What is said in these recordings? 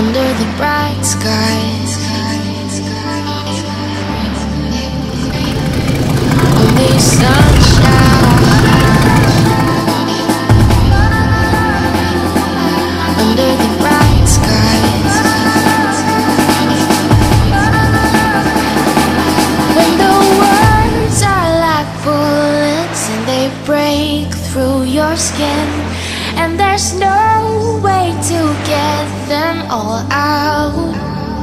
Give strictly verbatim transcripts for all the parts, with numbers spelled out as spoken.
under the bright skies. Only sunshine under the bright skies. When the words are like bullets and they break through your skin, and there's no way to get them all out.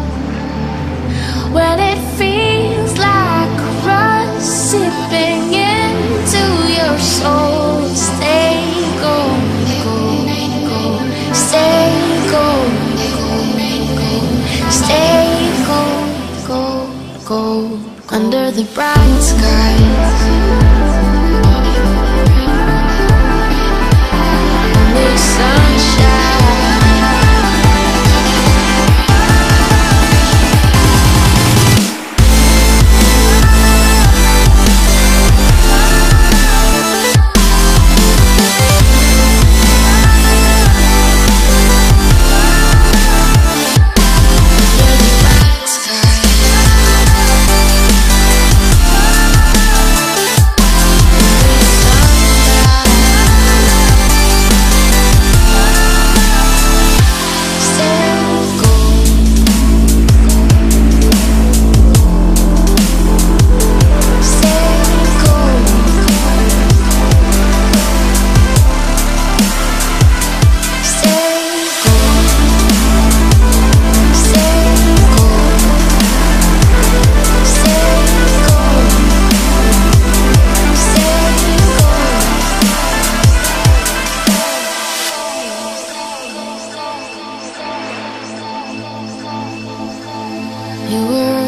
When it feels like rust sipping into your soul, stay gold, gold, stay gold, gold, stay gold, gold, gold, under the bright skies. You were